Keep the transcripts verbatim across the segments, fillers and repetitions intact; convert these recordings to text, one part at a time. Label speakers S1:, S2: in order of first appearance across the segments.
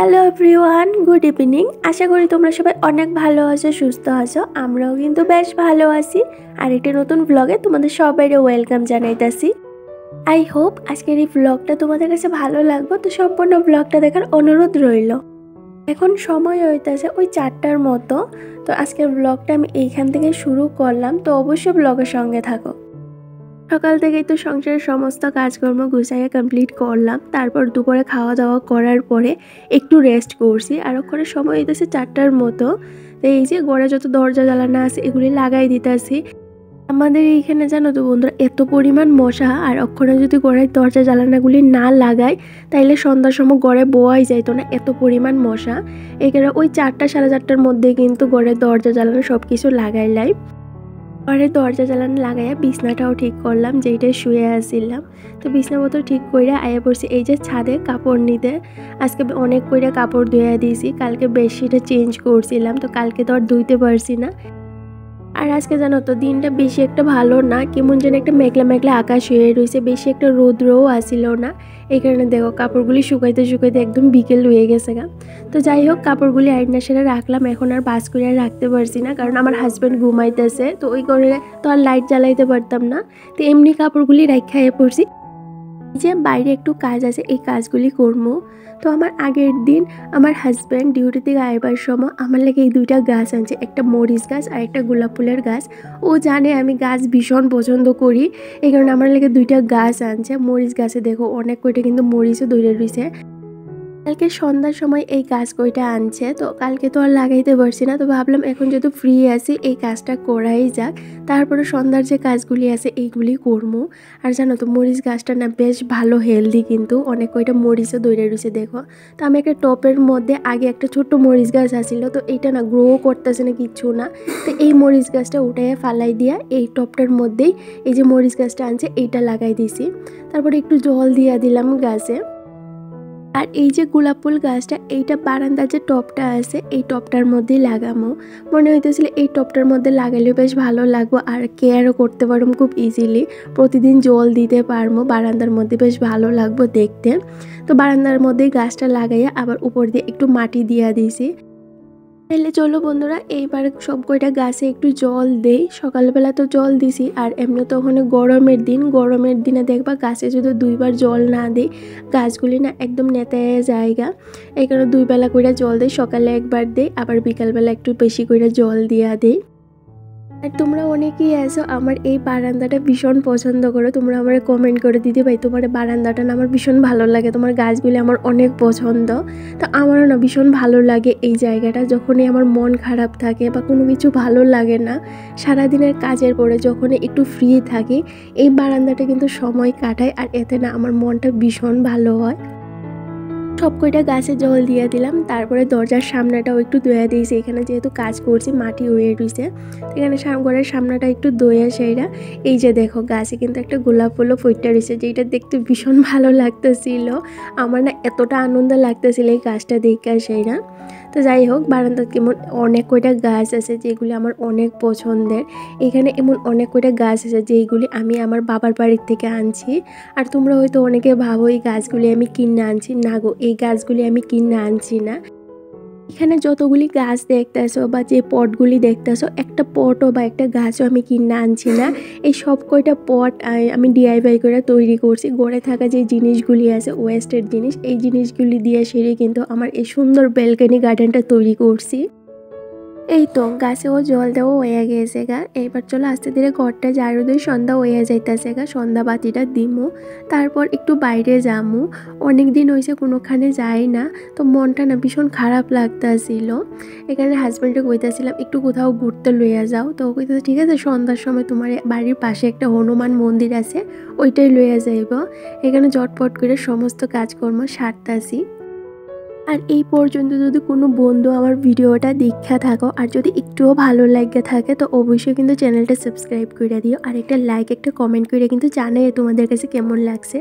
S1: Hello everyone, good evening. আশা করি তোমরা সবাই অনেক ভালো আছো, সুস্থ আছো। আমরাও কিন্তু বেশ ভালো আছি। আর একটি নতুন ব্লগে তোমাদের সবাইকে ওয়েলকাম জানাইতাছি। আই হোপ আজকের এই ব্লগটা তোমাদের কাছে ভালো লাগবে, তো সম্পূর্ণ ব্লগটা দেখার অনুরোধ রইল। এখন সময় হইতেছে ওই চারটার মতো। তো আজকের ব্লগটা আমি এইখান থেকে শুরু করলাম, তো অবশ্যই ব্লগের সঙ্গে থাকো। সকাল থেকেই তো সংসারের সমস্ত কাজকর্ম গুছাইয়া কমপ্লিট করলাম। তারপর দুপুরে খাওয়া দাওয়া করার পরে একটু রেস্ট করছি। আর ওখানে সময় হইতেছে চারটার মতো। তো এই যে ঘরে যত দরজা জ্বালানা আছে এগুলি লাগাই দিতেছি। আমাদের এইখানে জানো তো বন্ধুরা, এত পরিমাণ মশা, আর ওখানে যদি ঘরের দরজা জ্বালানাগুলি না লাগাই তাইলে সন্ধ্যার সময় ঘরে বোয়াই যাইতো না, এত পরিমাণ মশা। এখানে ওই চারটা সাড়ে চারটার মধ্যে কিন্তু ঘরের দরজা জ্বালানো সব কিছু লাগাইলাই। ঘরের দরজা জ্বালানো লাগাইয়া বিছনাটাও ঠিক করলাম, যেইটাই শুয়ে আসছিলাম। তো বিছনাপত্র ঠিক করে আয়া পড়ছি এই যে ছাদে কাপড় নিতে। আজকে অনেক করে কাপড় ধুয়ে দিয়েছি, কালকে বেডশিটটা চেঞ্জ করছিলাম, তো কালকে তো আর ধুইতে পারছি না। আর আজকে জানো তো দিনটা বেশি একটা ভালো না, কেমন যেন একটা মেঘলা মেঘলা আকাশ হয়ে রয়েছে, বেশি একটা রৌদ্রও আসিল না। এই কারণে দেখো কাপড়গুলি শুকাইতে শুকাইতে একদম বিকেল হয়ে গেছে গা। তো যাই হোক, কাপড়গুলি আইনা সেরে রাখলাম। এখন আর বাস করে আর রাখতে পারছি না, কারণ আমার হাজব্যান্ড ঘুমাইতেছে, তো ওই করে তো আর লাইট জ্বালাইতে পারতাম না। তো এমনি কাপড়গুলি রাখাইয়ে পড়ছি। যে বাইরে একটু কাজ আছে, এই কাজগুলি করবো। তো আমার আগের দিন আমার হাজব্যান্ড ডিউটি থেকে আইবার সময় আমার লাগে এই দুইটা গাছ আনছে, একটা মরিচ গাছ আর একটা গোলাপ ফুলের গাছ। ও জানে আমি গাছ ভীষণ পছন্দ করি, এই কারণে আমার লাগে দুইটা গাছ আনছে। মরিচ গাছে দেখো অনেক কয়টা কিন্তু মরিচও ধরে রয়েছে। কালকে সন্ধ্যার সময় এই গাছ কয়টা আনছে, তো কালকে তো আর লাগাইতে পারছি না। তো ভাবলাম এখন যেহেতু ফ্রি আছি এই কাজটা করাই যাক, তারপরে সন্ধ্যার যে কাজগুলি আছে এইগুলি করবো। আর জানো তো মরিচ গাছটা না বেশ ভালো হেলদি, কিন্তু অনেক কয়টা মরিচও দৌড়ে রয়েছে দেখো। তো আমি একটা টপের মধ্যে আগে একটা ছোট্ট মরিচ গাছ আসছিল, তো এইটা না গ্রো করতেছে না কিচ্ছু না। তো এই মরিচ গাছটা উঠাইয়া ফালাই দিয়া এই টপটার মধ্যেই এই যে মরিচ গাছটা আনছে এইটা লাগাই দিছি। তারপরে একটু জল দিয়া দিলাম গাছে। আর এই যে গোলাপ ফুল গাছটা, এইটা বারান্দার যে টপটা আছে এই টপটার মধ্যেই লাগামো। মনে হইতেছিল এই টপটার মধ্যে লাগালেও বেশ ভালো লাগবো, আর কেয়ারও করতে পারবো খুব ইজিলি। প্রতিদিন জল দিতে পারবো, বারান্দার মধ্যে বেশ ভালো লাগবো দেখতে। তো বারান্দার মধ্যেই গাছটা লাগাইয়া আবার উপর দিয়ে একটু মাটি দিয়া দিয়েছি। তাহলে চলো বন্ধুরা, এইবার সব কয়টা গাছে একটু জল দেই। সকালবেলা তো জল দিছি, আর এমনি তো ওখানে গরমের দিন, গরমের দিনে দেখবা গাছে যদি দুইবার জল না দিই গাছগুলি না একদম নেতায় জায়গা। এই কারণে দুই বেলা করে জল দিই, সকালে একবার দিই, আবার বিকালবেলা একটু বেশি করে জল দিয়া দিই। আর তোমরা অনেকেই আছো আমার এই বারান্দাটা ভীষণ পছন্দ করো, তোমরা আমার কমেন্ট করে দিতে ভাই তোমার বারান্দাটা না আমার ভীষণ ভালো লাগে, তোমার গাছগুলি আমার অনেক পছন্দ। তো আমারও না ভীষণ ভালো লাগে এই জায়গাটা। যখনই আমার মন খারাপ থাকে বা কোনো কিছু ভালো লাগে না, সারাদিনের কাজের পরে যখনই একটু ফ্রি থাকি এই বারান্দাটা কিন্তু সময় কাটায়, আর এতে না আমার মনটা ভীষণ ভালো হয়। সব কয়টা গাছে জল দিয়ে দিলাম, তারপরে দরজার সামনেটাও একটু দইয়া দিয়েছি। এখানে যেহেতু কাজ করছি মাটি হয়ে রয়েছে, এখানে ঘরের সামনেটা একটু দইয়া সেইরা। এই যে দেখো গাছে কিন্তু একটা গোলাপ ফুলও ফুটটা রয়েছে, যেটা দেখতে ভীষণ ভালো লাগতেছিল। আমার না এতটা আনন্দ লাগতেছিল এই গাছটা দেখে সেইরা। তো যাই হোক, বারান্দার কেমন অনেক কয়টা গাছ আছে যেগুলি আমার অনেক পছন্দের। এখানে এমন অনেক কয়টা গাছ আছে যেইগুলি আমি আমার বাবার বাড়ির থেকে আনছি। আর তোমরা হয়তো অনেকে ভাবো এই গাছগুলি আমি কিনে আনছি, না গো, এই গাছগুলি আমি কিনে আনছি না। এখানে যতগুলি গাছ দেখতেছো বা যে পটগুলি দেখতেছো, একটা পটও বা একটা গাছও আমি কিনে আনছি না। এই সব কয়টা পট আমি ডিআইওয়াই করে তৈরি করছি। গড়ে থাকা যে জিনিসগুলি আছে ওয়েস্টের জিনিস, এই জিনিসগুলি দিয়ে সেরে কিন্তু আমার এই সুন্দর ব্যালকনি গার্ডেনটা তৈরি করছি। এই তো গাছেও জল দেওয়া হয়ে গেছে গা। এইবার চলো আস্তে ধীরে ঘরটা ঝাড়ু দিয়ে সন্ধ্যা হয়ে যাইতেছে গা, সন্ধ্যা বাতিটা দিমু, তারপর একটু বাইরে যামু। অনেক দিন হয়েছে কোনোখানে যাই না, তো মনটা না ভীষণ খারাপ লাগতেছিল। এখানে হাজব্যান্ডকে কইতেছিলাম একটু কোথাও ঘুরতে লইয়া যাও, তো কইতেছে ঠিক আছে সন্ধ্যার সময় তোমার বাড়ির পাশে একটা হনুমান মন্দির আছে ওইটাই লইয়া যাইব। এখানে ঝটপট করে সমস্ত কাজকর্ম সারতাছি। আর এই পর্যন্ত যদি কোনো বন্ধু আমার ভিডিওটা দেখা থাকো আর যদি একটুও ভালো লাগে থাকে, তো অবশ্যই কিন্তু চ্যানেলটা সাবস্ক্রাইব করে দিও, আর একটা লাইক একটা কমেন্ট করে কিন্তু জানাই তোমাদের কাছে কেমন লাগছে।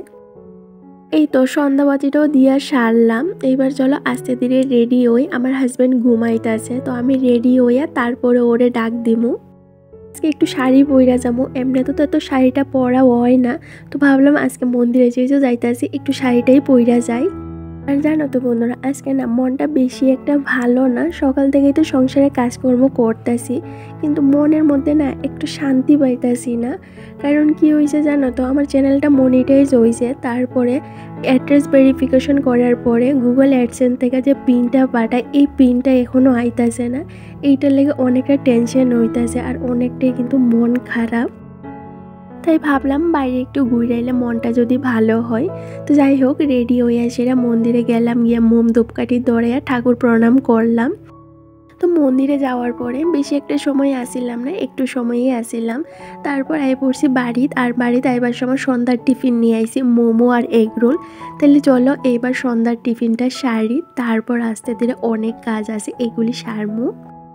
S1: এই তো সন্ধ্যাবাতিটাও দিয়া সারলাম। এইবার চলো আস্তে ধীরে রেডি হই, আমার হাজব্যান্ড ঘুমাইতেছে, তো আমি রেডি হইয়া তারপরে ওরে ডাক দিমু। আজকে একটু শাড়ি পইরা যাবো, এমনি তো এত শাড়িটা পরা হয় না, তো ভাবলাম আজকে মন্দিরে যেহেতু যাইতেছি একটু শাড়িটাই পইরা যাই। আর জানো তো বন্ধুরা, আজকে না মনটা বেশি একটা ভালো না। সকাল থেকেই তো সংসারে কাজকর্ম করতেছি, কিন্তু মনের মধ্যে না একটু শান্তি পাইতেছি না। কারণ কি হয়েছে জানো তো, আমার চ্যানেলটা মনিটাইজ হয়েছে, তারপরে অ্যাড্রেস ভেরিফিকেশন করার পরে গুগল অ্যাডসেন্স থেকে যে পিনটা পাঠায়, এই পিনটা এখনও আইতাছে না। এইটার লেগে অনেকটা টেনশন হইতাছে আর অনেকটাই কিন্তু মন খারাপ। তাই ভাবলাম বাইরে একটু ঘুরে এলে মনটা যদি ভালো হয়। তো যাই হোক, রেডি হয়ে সেরা মন্দিরে গেলাম, গিয়ে মোম ধূপকাঠি ধরে ঠাকুর প্রণাম করলাম। তো মন্দিরে যাওয়ার পরে বেশি একটা সময় আসিলাম না, একটু সময়ই আসিলাম। তারপর আই পড়ছি বাড়িতে, আর বাড়িতে আইবার সময় সন্ধ্যার টিফিন নিয়ে আইছি, মোমো আর এগ রোল। তাহলে চলো এইবার সন্ধ্যার টিফিনটা সারি, তারপর আস্তে ধীরে অনেক কাজ আছে এগুলি সারমু।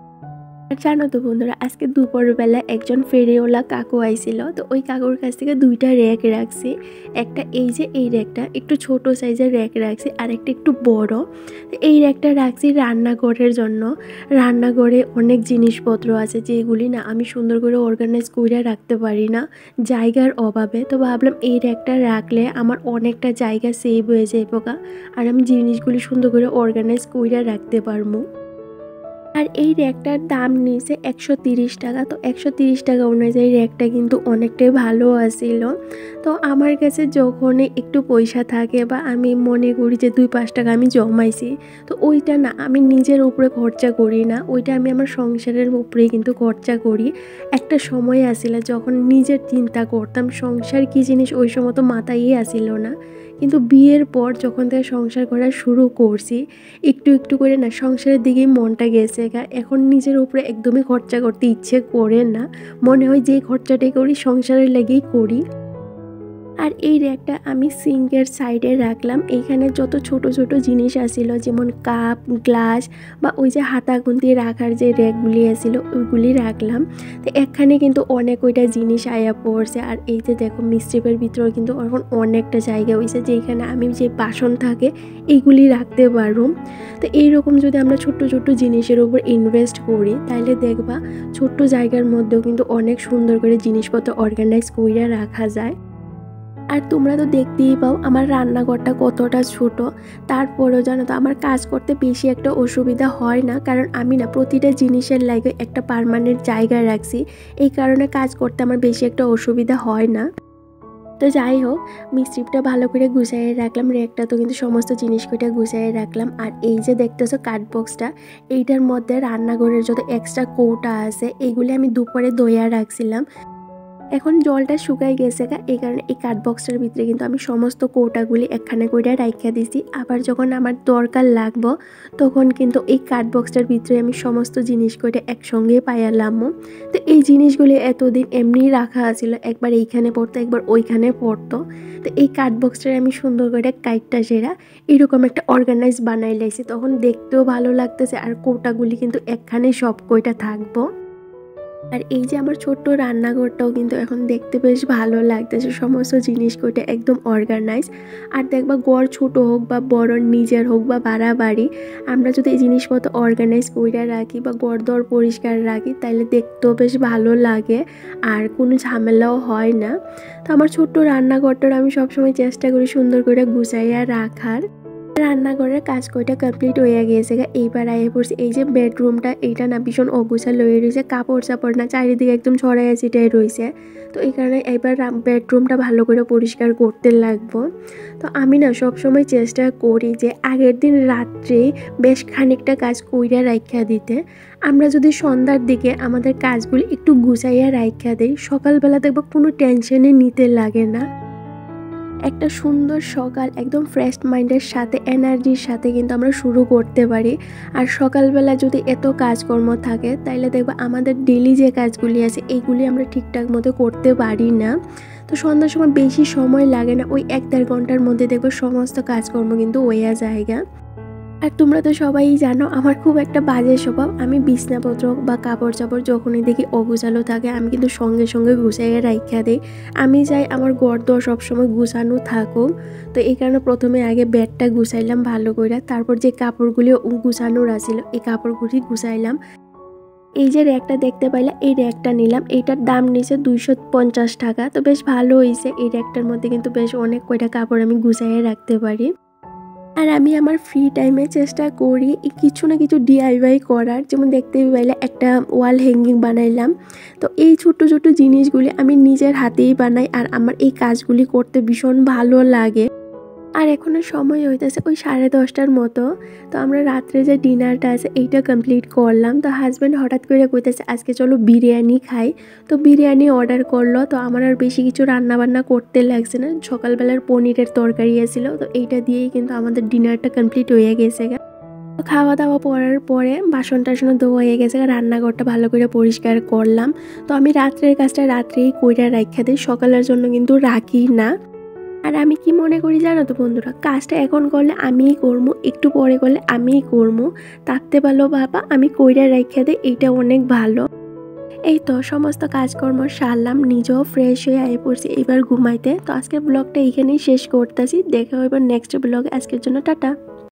S1: আর জানো তো বন্ধুরা, আজকে দুপুরবেলা একজন ফেরিওয়ালা কাকু আইছিল। তো ওই কাকুর কাছ থেকে দুইটা র্যাক রাখছি। একটা এই যে এই র্যাকটা একটু ছোট সাইজের র্যাক রাখছি, আর একটা একটু বড়। এই র্যাকটা রাখছি রান্নাঘরের জন্য। রান্নাঘরে অনেক জিনিসপত্র আছে যেগুলি না আমি সুন্দর করে অর্গানাইজ করে রাখতে পারি না জায়গার অভাবে। তো ভাবলাম এই র্যাকটা রাখলে আমার অনেকটা জায়গা সেভ হয়ে যায় পোকা, আর আমি জিনিসগুলি সুন্দর করে অর্গানাইজ করে রাখতে পারবো। আর এই র্যাকটার দাম নিয়েছে একশো তিরিশ টাকা। তো একশো তিরিশ টাকা অনুযায়ী র্যাকটা কিন্তু অনেকটাই ভালো আসছিল। তো আমার কাছে যখনই একটু পয়সা থাকে বা আমি মনে করি যে দুই পাঁচ টাকা আমি জমাইছি, তো ওইটা না আমি নিজের উপরে খরচা করি না, ওইটা আমি আমার সংসারের উপরেই কিন্তু খরচা করি। একটা সময় আসিল যখন নিজের চিন্তা করতাম সংসার কী জিনিস, ওই সময় তো মাথায়ই আসিল না। কিন্তু বিয়ের পর যখন থেকে সংসার করা শুরু করছি, একটু একটু করে না সংসারের দিকেই মনটা গেছে। এখন নিজের উপরে একদমই খরচা করতে ইচ্ছে করে না, মনে হয় যে খরচাটাই করি সংসারের লাগেই করি। আর এই র্যাকটা আমি সিঙ্কের সাইডে রাখলাম। এইখানে যত ছোট ছোট জিনিস আসিল, যেমন কাপ গ্লাস বা ওই যে হাতা গুন্তি রাখার যে র্যাকগুলি আসিল ওইগুলি রাখলাম। তো এখানে কিন্তু অনেক ওইটা জিনিস আয়া পড়ছে। আর এই যে দেখো মিস্ট্রিপের ভিতরে কিন্তু এখন অনেকটা জায়গা হয়েছে যেখানে আমি যে বাসন থাকে এইগুলি রাখতে পারবো। তো এইরকম যদি আমরা ছোট্ট ছোট্ট জিনিসের উপর ইনভেস্ট করি, তাহলে দেখবা ছোট্ট জায়গার মধ্যেও কিন্তু অনেক সুন্দর করে জিনিসপত্র অর্গানাইজ করে রাখা যায়। আর তোমরা তো দেখতেই পাও আমার রান্নাঘরটা কতটা ছোট, তারপরেও জানো তো আমার কাজ করতে বেশি একটা অসুবিধা হয় না, কারণ আমি না প্রতিটা জিনিসের লাগে একটা পার্মানেন্ট জায়গায় রাখছি। এই কারণে কাজ করতে আমার বেশি একটা অসুবিধা হয় না। তো যাই হোক, মিস্ত্রিটা ভালো করে গুছাইয়ে রাখলাম, র্যাকটা তো কিন্তু সমস্ত জিনিস কটা গুছাইয়ে রাখলাম। আর এই যে দেখতেছো কাঠ বক্সটা, এইটার মধ্যে রান্নাঘরের যত এক্সট্রা কৌটা আছে এইগুলি আমি দুপুরে দইয়া রাখছিলাম। এখন জলটা শুকাই গেছে গা, এই কারণে এই কাঠ বক্সটার ভিতরে কিন্তু আমি সমস্ত কৌটাগুলি একখানে করে রাইখা দিছি। আবার যখন আমার দরকার লাগবো তখন কিন্তু এই কাঠ বক্সটার ভিতরে আমি সমস্ত জিনিস করে একসঙ্গে পাইয়ালাম। তো এই জিনিসগুলি এতদিন এমনি রাখা আছিল, একবার এইখানে পড়তো একবার ওইখানে পড়তো। তো এই কাঠ বক্সটার আমি সুন্দর করে কাইটটা সেরা এরকম একটা অর্গানাইজ বানাই লাইছি, তখন দেখতেও ভালো লাগতেছে আর কৌটাগুলি কিন্তু একখানে সব কয়টা থাকবো। আর এই যে আমার ছোট্ট রান্নাঘরটাও কিন্তু এখন দেখতে বেশ ভালো লাগতেছে, সমস্ত জিনিস কইটা একদম অর্গানাইজ। আর দেখবা ঘর ছোট হোক বা বড়, নিজের হোক বা ভাড়া বাড়ি, আমরা যদি এই জিনিসপত্র অর্গানাইজ করে রাখি বা ঘর দর পরিষ্কার রাখি তাহলে দেখতেও বেশ ভালো লাগে আর কোনো ঝামেলাও হয় না। তো আমার ছোট্ট রান্নাঘরটার আমি সবসময় চেষ্টা করি সুন্দর করে গুছাইয়া রাখার। রান্নাঘরের কাজ কয়টা কমপ্লিট হয়ে গিয়েছে, এইবার আইয়ে পড়ছি এই যে বেডরুমটা, এইটা না ভীষণ অগোছাল হয়ে রয়েছে, কাপড় চাপড় না চারিদিকে একদম ছড়াইয়া ছিটাই রয়েছে। তো এই কারণে এইবার বেডরুমটা ভালো করে পরিষ্কার করতে লাগবো। তো আমি না সবসময় চেষ্টা করি যে আগের দিন রাত্রে বেশ খানিকটা কাজ কইরা রাইখা দিতে। আমরা যদি সন্ধ্যার দিকে আমাদের কাজগুলি একটু গুছাইয়া রাইখা দিই, সকালবেলা দেখবো কোনো টেনশনে নিতে লাগে না। একটা সুন্দর সকাল একদম ফ্রেশ মাইন্ডের সাথে এনার্জির সাথে কিন্তু আমরা শুরু করতে পারি। আর সকালবেলা যদি এত কাজকর্ম থাকে তাইলে দেখবো আমাদের ডেলি যে কাজগুলি আছে এইগুলি আমরা ঠিকঠাক মতো করতে পারি না। তো সন্ধ্যার সময় বেশি সময় লাগে না, ওই এক দেড় ঘন্টার মধ্যে দেখবো সমস্ত কাজকর্ম কিন্তু হইয়া জায়গা। আর তোমরা তো সবাই জানো আমার খুব একটা বাজে স্বভাব, আমি বিছনাপত্র বা কাপড় চাপড় যখনই দেখি অগুছালো থাকে আমি কিন্তু সঙ্গে সঙ্গে গুছাইয়া রাইখা দিই। আমি চাই আমার ঘর দোর সবসময় গুছানো থাকুক। তো এই কারণে প্রথমে আগে বেডটা গুছাইলাম ভালো করে, তারপর যে কাপড়গুলি গুছানোর আছিল এই কাপড়গুলি গুছাইলাম। এই যে র্যাকটা দেখতে পাইলা, এই র্যাকটা নিলাম, এইটার দাম নিয়েছে দুইশো পঞ্চাশ টাকা। তো বেশ ভালো হয়েছে, এই র্যাকটার মধ্যে কিন্তু বেশ অনেক কয়টা কাপড় আমি গুছাইয়া রাখতে পারি। আর আমি আমার ফ্রি টাইমে চেষ্টা করি কিছু না কিছু ডিআইওয়াই করার। যেমন দেখতে পাইলে একটা ওয়াল হ্যাঙ্গিং বানাইলাম। তো এই ছোট্ট ছোট্ট জিনিসগুলি আমি নিজের হাতেই বানাই আর আমার এই কাজগুলি করতে ভীষণ ভালো লাগে। আর এখনো সময় হইতেছে ওই সাড়ে দশটার মতো। তো আমরা রাত্রে যে ডিনারটা আছে এইটা কমপ্লিট করলাম। তো হাজব্যান্ড হঠাৎ করে কইতেছে আজকে চলো বিরিয়ানি খাই। তো বিরিয়ানি অর্ডার করলো। তো আমার আর বেশি কিছু রান্না বান্না করতে লাগছে না, সকালবেলার পনিরের তরকারি আছিল, তো এইটা দিয়েই কিন্তু আমাদের ডিনারটা কমপ্লিট হয়ে গেছে। তো খাওয়া দাওয়া করার পরে বাসন টাসন ধোয়া হয়ে গেছে, রান্নাঘরটা ভালো করে পরিষ্কার করলাম। তো আমি রাত্রের কাজটা রাত্রেই কইরা রাখা দিই, সকালের জন্য কিন্তু রাখি না। আর আমি কি মনে করি জানো তো বন্ধুরা, কাজটা এখন করলে আমিই করবো, একটু পরে করলে আমিই করবো, তাতে ভালো বাবা আমি কইরা রাখা দিই, এইটা অনেক ভালো। এই তো সমস্ত কাজকর্ম সারলাম, নিজেও ফ্রেশ হয়ে আয়ে পড়ছি এবার ঘুমাইতে। তো আজকের ব্লগটা এইখানেই শেষ করতেছি, দেখা হবে নেক্সট ব্লগে। আজকের জন্য টাটা।